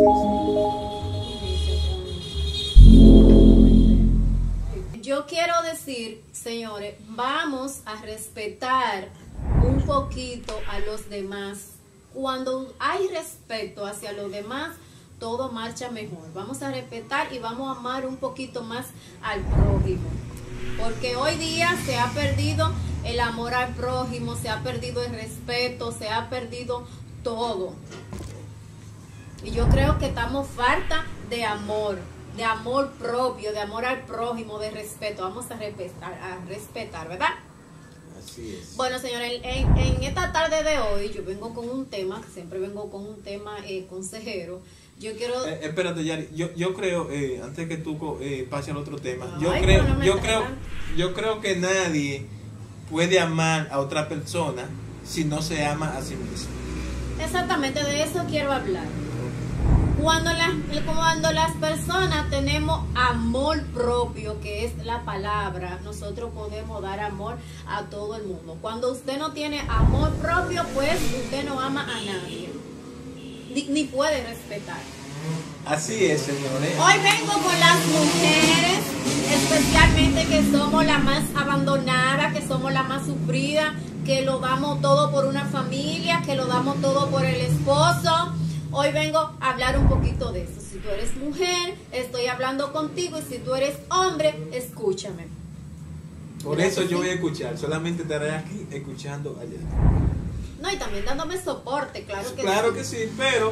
Yo quiero decir, señores, vamos a respetar un poquito a los demás. Cuando hay respeto hacia los demás, todo marcha mejor. Vamos a respetar y vamos a amar un poquito más al prójimo. Porque hoy día se ha perdido el amor al prójimo, se ha perdido el respeto, se ha perdido todo. Y yo creo que estamos falta de amor propio, de amor al prójimo, de respeto. Vamos a respetar, ¿verdad? Así es. Bueno, señores, en esta tarde de hoy yo vengo con un tema, siempre vengo con un tema consejero. Yo quiero... espérate, Yari, yo creo, antes que tú pases al otro tema, Ay, yo creo que nadie puede amar a otra persona si no se ama a sí mismo. Exactamente, de eso quiero hablar. Cuando las personas tenemos amor propio, que es la palabra, nosotros podemos dar amor a todo el mundo. Cuando usted no tiene amor propio, pues usted no ama a nadie, ni puede respetar. Así es, señores. Hoy vengo con las mujeres, especialmente que somos las más abandonadas, que somos las más sufridas, que lo damos todo por una familia, que lo damos todo por el esposo. Hoy vengo a hablar un poquito de eso. Si tú eres mujer, estoy hablando contigo, y si tú eres hombre, escúchame. Por eso yo voy a escuchar, solamente estaré aquí escuchando allá. No, y también dándome soporte, claro que sí. Claro que sí, pero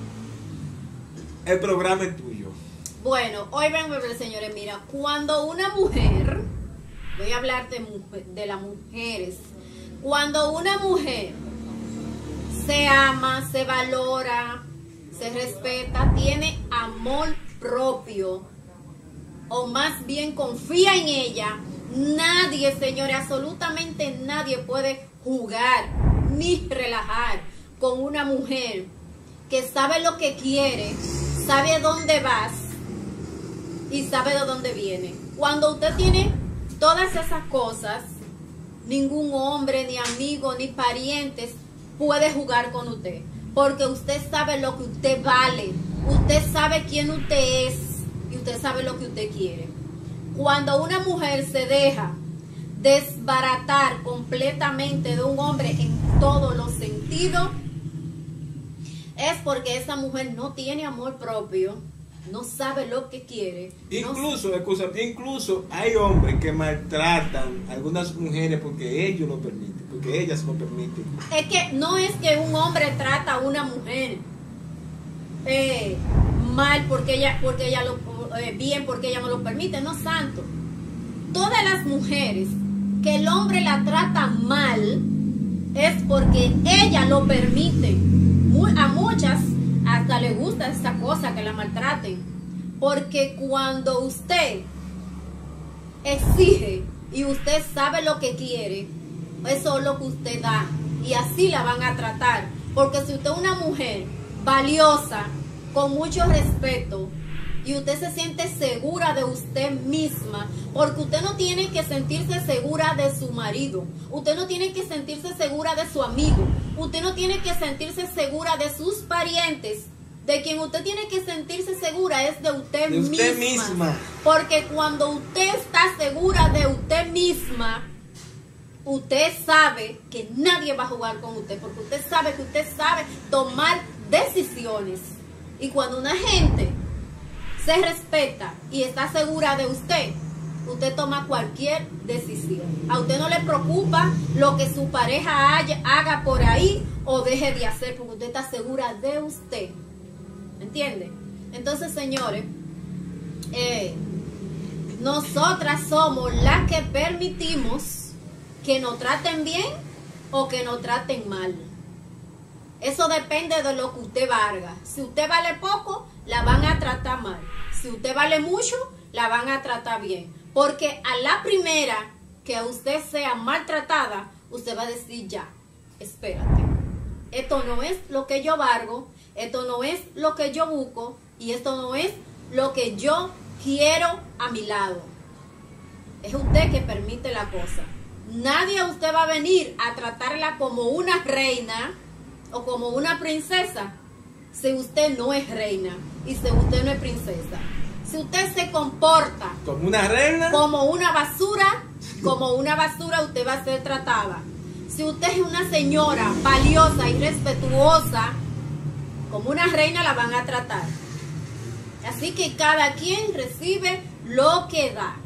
el programa es tuyo. Bueno, hoy vengo a hablar, señores, mira, cuando una mujer, voy a hablar de las mujeres, cuando una mujer se ama, se valora, se respeta, tiene amor propio, o más bien confía en ella, nadie, señores, absolutamente nadie puede jugar ni relajar con una mujer que sabe lo que quiere, sabe dónde vas y sabe de dónde viene. Cuando usted tiene todas esas cosas, ningún hombre, ni amigo, ni parientes puede jugar con usted, porque usted sabe lo que usted vale, usted sabe quién usted es y usted sabe lo que usted quiere. Cuando una mujer se deja desbaratar completamente de un hombre en todos los sentidos, es porque esa mujer no tiene amor propio, no sabe lo que quiere. Incluso hay hombres que maltratan a algunas mujeres porque ellos lo permiten, porque ellas lo permiten. Es que no es que un hombre trata a una mujer mal porque ella bien porque ella no lo permite, no, santo. Todas las mujeres que el hombre la trata mal es porque ella lo permite. A muchas hasta le gusta esa cosa, que la maltraten, porque cuando usted exige y usted sabe lo que quiere, eso es lo que usted da, y así la van a tratar. Porque si usted es una mujer valiosa, con mucho respeto, y usted se siente segura de usted misma, porque usted no tiene que sentirse segura de su marido, usted no tiene que sentirse segura de su amigo, usted no tiene que sentirse segura de sus parientes. De quien usted tiene que sentirse segura es de usted misma. Porque cuando usted está segura de usted misma, usted sabe que nadie va a jugar con usted, porque usted sabe que usted sabe tomar decisiones. Y cuando una gente se respeta y está segura de usted, usted toma cualquier decisión. A usted no le preocupa lo que su pareja haga por ahí o deje de hacer, porque usted está segura de usted. ¿Entiende? Entonces, señores, nosotras somos las que permitimos que nos traten bien o que nos traten mal. Eso depende de lo que usted valga. Si usted vale poco, la van a tratar mal. Si usted vale mucho, la van a tratar bien. Porque a la primera que usted sea maltratada, usted va a decir ya, espérate. Esto no es lo que yo valgo, esto no es lo que yo busco y esto no es lo que yo quiero a mi lado. Es usted que permite la cosa. Nadie a usted va a venir a tratarla como una reina o como una princesa si usted no es reina y si usted no es princesa. Si usted se comporta como una reina, como una basura, usted va a ser tratada. Si usted es una señora valiosa y respetuosa, como una reina la van a tratar. Así que cada quien recibe lo que da.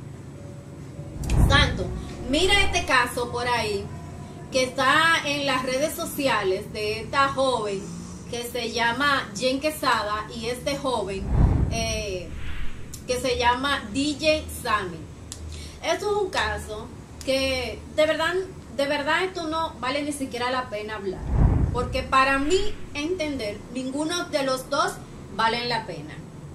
Santo, mira este caso por ahí que está en las redes sociales de esta joven que se llama Jen Quesada y este joven que se llama DJ Sammy. Esto es un caso que de verdad esto no vale ni siquiera la pena hablar, porque para mí entender ninguno de los dos valen la pena.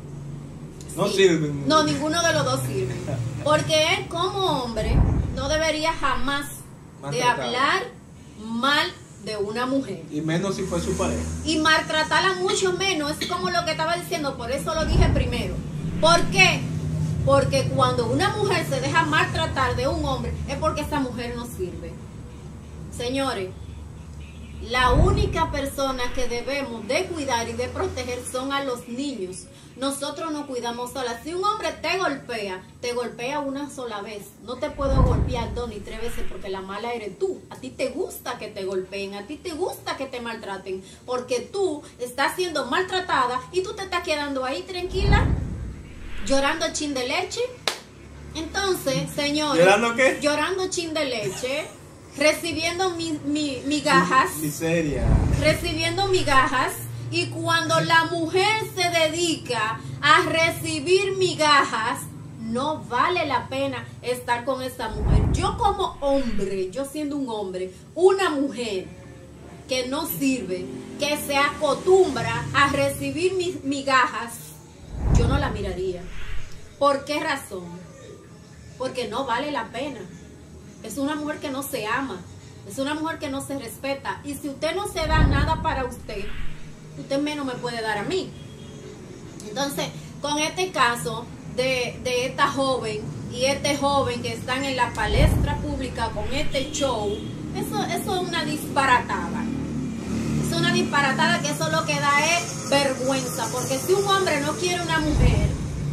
No sirven. No, ninguno de los dos sirve, porque él como hombre no debería jamás de hablar mal de una mujer, y menos si fue su pareja, y maltratarla mucho menos. Es como lo que estaba diciendo, por eso lo dije primero. ¿Por qué? Porque cuando una mujer se deja maltratar de un hombre es porque esa mujer no sirve. Señores, la única persona que debemos de cuidar y de proteger son a los niños. Nosotros nos cuidamos solas. Si un hombre te golpea una sola vez. No te puedo golpear 2 ni 3 veces porque la mala eres tú. A ti te gusta que te golpeen, a ti te gusta que te maltraten, porque tú estás siendo maltratada y tú te estás quedando ahí tranquila, llorando chin de leche. Entonces, señores, ¿llorando qué? Llorando chin de leche, recibiendo migajas, miseria, recibiendo migajas. Y cuando la mujer se dedica a recibir migajas, no vale la pena estar con esa mujer. Yo como hombre, yo siendo un hombre, una mujer que no sirve, que se acostumbra a recibir migajas, yo no la miraría. ¿Por qué razón? Porque no vale la pena. Es una mujer que no se ama, es una mujer que no se respeta. Y si usted no se da nada para usted menos me puede dar a mí. Entonces, con este caso de esta joven y este joven que están en la palestra pública con este show, eso es una disparatada. Es una disparatada que eso lo que da es vergüenza, porque si un hombre no quiere una mujer,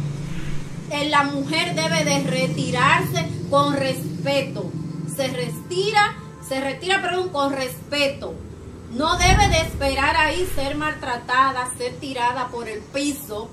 la mujer debe de retirarse con respeto. Se retira con respeto. No debe de esperar ahí ser maltratada, ser tirada por el piso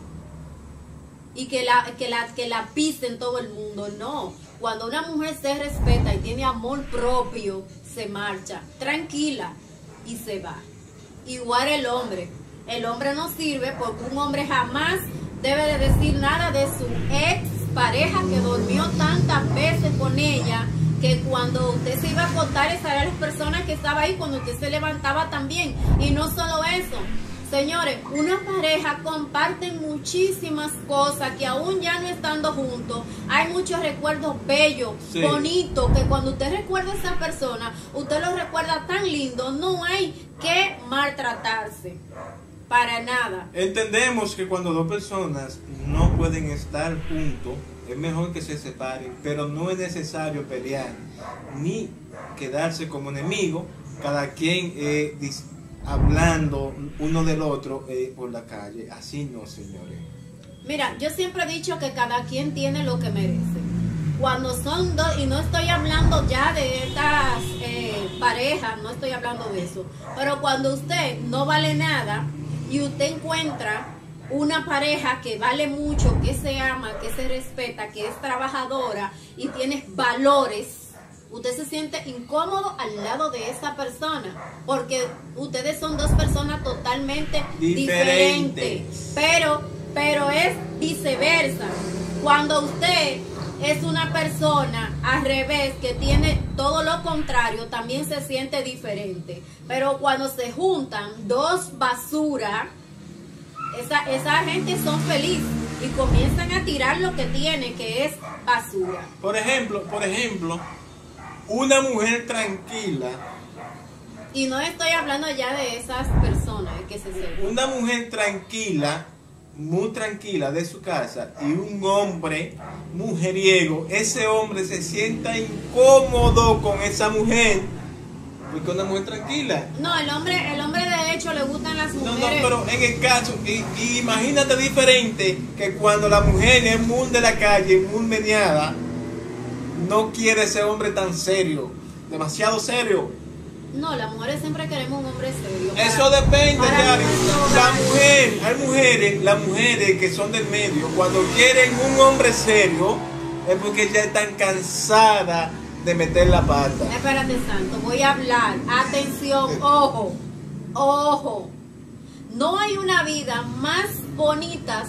y que la pisen todo el mundo. No, cuando una mujer se respeta y tiene amor propio, se marcha tranquila y se va. Igual el hombre no sirve, porque un hombre jamás debe de decir nada de su ex pareja que durmió tantas veces con ella, que cuando usted se iba a acostar, esas eran las personas que estaban ahí cuando usted se levantaba también. Y no solo eso, señores, una pareja comparten muchísimas cosas que aún ya no estando juntos, hay muchos recuerdos bellos, sí, bonitos, que cuando usted recuerda a esa persona, usted lo recuerda tan lindo. No hay que maltratarse para nada. Entendemos que cuando dos personas no pueden estar juntos, es mejor que se separen, pero no es necesario pelear ni quedarse como enemigos, cada quien hablando uno del otro por la calle. Así no, señores. Mira, yo siempre he dicho que cada quien tiene lo que merece. Cuando son dos, y no estoy hablando ya de estas parejas, no estoy hablando de eso, pero cuando usted no vale nada y usted encuentra una pareja que vale mucho, que se ama, que se respeta, que es trabajadora y tiene valores, usted se siente incómodo al lado de esa persona, porque ustedes son dos personas totalmente diferentes. Pero es viceversa. Cuando usted es una persona al revés, que tiene todo lo contrario, también se siente diferente. Pero cuando se juntan dos basuras, esa gente son felices y comienzan a tirar lo que tiene, que es basura. Por ejemplo, una mujer tranquila. Y no estoy hablando ya de esas personas que se sepan. Una mujer tranquila, muy tranquila de su casa, y un hombre mujeriego, ese hombre se sienta incómodo con esa mujer, porque una mujer tranquila. No, el hombre de hecho le gustan las No, mujeres. pero en el caso, y imagínate diferente que cuando la mujer es muy de la calle, muy meneada, no quiere ese hombre tan serio, demasiado serio. No, las mujeres siempre queremos un hombre serio. Eso depende, para Yari. nuestro La hogar. mujer, hay mujeres, las mujeres que son del medio, cuando quieren un hombre serio, es porque ya están cansadas de meter la pata. Espérate, Santo, voy a hablar. Atención, ojo, ojo. No hay una vida más bonita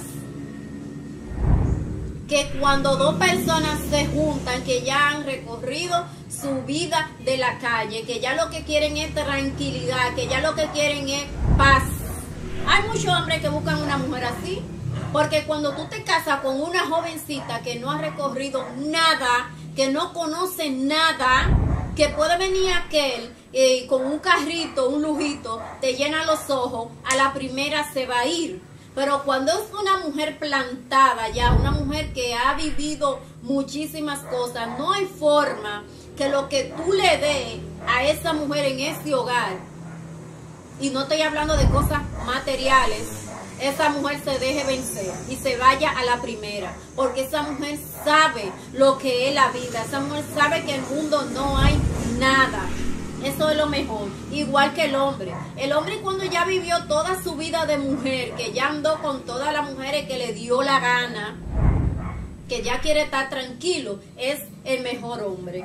que cuando dos personas se juntan, que ya han recorrido su vida de la calle, que ya lo que quieren es tranquilidad, que ya lo que quieren es paz. Hay muchos hombres que buscan una mujer así, porque cuando tú te casas con una jovencita que no ha recorrido nada, que no conoce nada, que puede venir aquel con un carrito, un lujito, te llena los ojos, a la primera se va a ir. Pero cuando es una mujer plantada ya, una mujer que ha vivido muchísimas cosas, no hay forma que lo que tú le des a esa mujer en ese hogar, y no estoy hablando de cosas materiales, esa mujer se deje vencer y se vaya a la primera, porque esa mujer sabe lo que es la vida, esa mujer sabe que en el mundo no hay nada. Eso es lo mejor, igual que el hombre. El hombre cuando ya vivió toda su vida de mujer, que ya andó con todas las mujeres que le dio la gana, que ya quiere estar tranquilo, es el mejor hombre.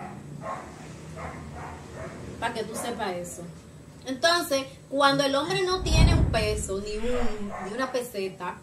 Para que tú sepas eso. Entonces, cuando el hombre no tiene un peso, ni una peseta,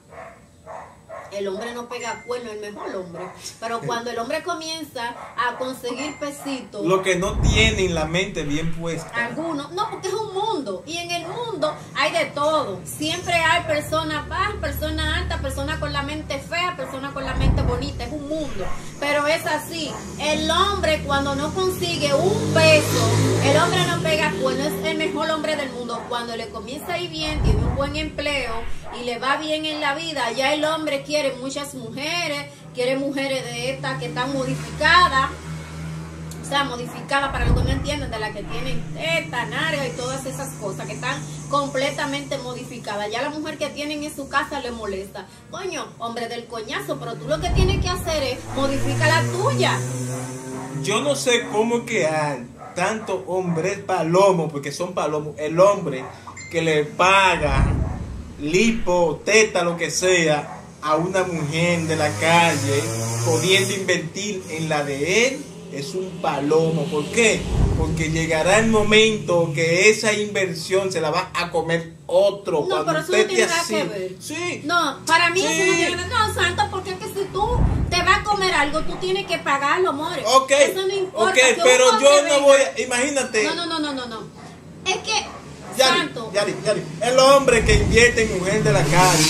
el hombre no pega cuerno, el mejor hombre. Pero cuando el hombre comienza a conseguir pesitos, Lo que no tienen la mente bien puesta. algunos, no, porque es un mundo. Y en el mundo hay de todo. Siempre hay personas bajas, personas altas, personas con la mente fea, personas con la mente bonita. Es un mundo. Pero es así. El hombre cuando no consigue un peso, el hombre no pega cuerno, es el mejor hombre del mundo. Cuando le comienza a ir bien, tiene un buen empleo y le va bien en la vida, ya el hombre quiere muchas mujeres, quiere mujeres de estas que están modificadas, o sea, modificadas para lo que no entienden, de las que tienen teta, narga y todas esas cosas, que están completamente modificadas. Ya la mujer que tienen en su casa le molesta. Coño, hombre del coñazo, pero tú lo que tienes que hacer es modificar la tuya. Yo no sé cómo que hay tantos hombres palomos, porque son palomos, el hombre que le paga lipo, teta, lo que sea, a una mujer de la calle, pudiendo invertir en la de él, es un palomo. ¿Por qué? Porque llegará el momento que esa inversión se la va a comer otro. No, cuando pero eso no usted tiene esté nada así. que ver. Sí. No, para mí Sí. eso no tiene nada. No, Santo, porque es que si tú te vas a comer algo, tú tienes que pagarlo, amores. Ok, Eso no importa. ok, que un pero hombre yo no venga- voy a, imagínate. No. Es que, Yari, Santo, Yari, el hombre que invierte en mujer de la calle.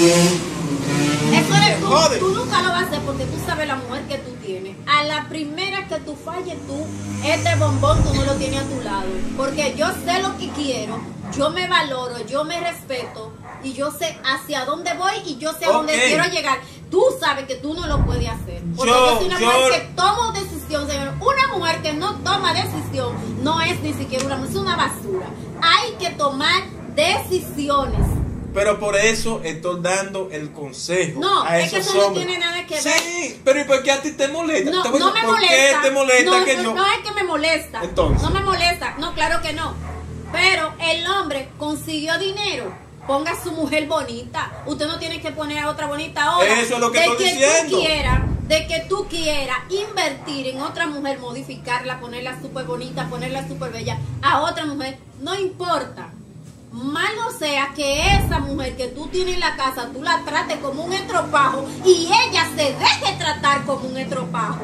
eso eres Jode. tú nunca lo vas a hacer porque tú sabes la mujer que tú tienes. A la primera que tú falles tú, este bombón tú no lo tienes a tu lado. Porque yo sé lo que quiero, yo me valoro, yo me respeto y yo sé hacia dónde voy y yo sé a dónde Ok. quiero llegar. Tú sabes que tú no lo puedes hacer. Porque Yo- yo soy una yo- mujer que tomo decisión, señor. Una mujer que no toma decisión no es ni siquiera una mujer, es una basura. Hay que tomar decisiones. Pero por eso estoy dando el consejo No, a es que esos eso no hombres. tiene nada que ver. Sí, pero ¿y por qué a ti te molesta? No, Te voy a no decir, me ¿por molesta. qué te molesta no, que no, yo? no es que me molesta. Entonces. No me molesta. No, claro que no. Pero el hombre consiguió dinero. Ponga a su mujer bonita. Usted no tiene que poner a otra bonita ahora. Eso es lo que de estoy que diciendo. De que tú quieras invertir en otra mujer, modificarla, ponerla súper bonita, ponerla súper bella a otra mujer, no importa. Malo sea que esa mujer que tú tienes en la casa, tú la trates como un estropajo y ella se deje tratar como un estropajo.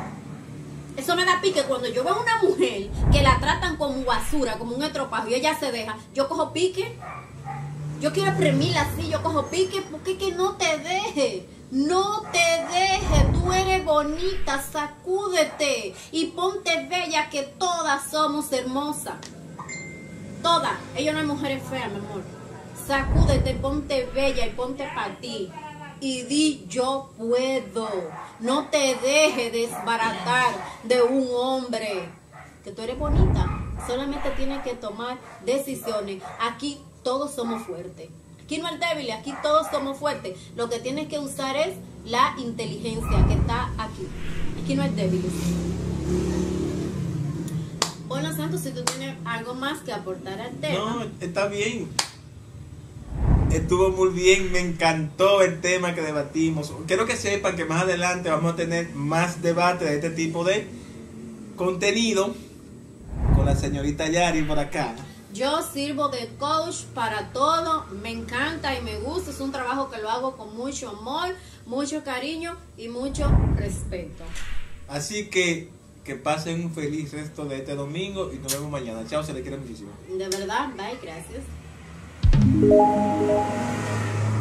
Eso me da pique cuando yo veo a una mujer que la tratan como basura, como un estropajo y ella se deja. Yo cojo pique. Yo quiero exprimirla así, yo cojo pique porque es que no te deje. No te deje, tú eres bonita, sacúdete y ponte bella, que todas somos hermosas. Todas. Ellos no hay mujeres feas, mi amor. Sacúdete, ponte bella y ponte para ti. Y di yo puedo. No te dejes desbaratar de un hombre. Que tú eres bonita. Solamente tienes que tomar decisiones. Aquí todos somos fuertes. Aquí no hay débil, aquí todos somos fuertes. Lo que tienes que usar es la inteligencia que está aquí. Aquí no hay débiles. Bueno, Santos, si tú tienes algo más que aportar al tema. No, está bien. Estuvo muy bien, me encantó el tema que debatimos. Quiero que sepan que más adelante vamos a tener más debate de este tipo de contenido con la señorita Yari por acá. Yo sirvo de coach para todo, me encanta y me gusta, es un trabajo que lo hago con mucho amor, mucho cariño y mucho respeto. Así que pasen un feliz resto de este domingo y nos vemos mañana. Chao, se les quiere muchísimo. De verdad, bye, gracias.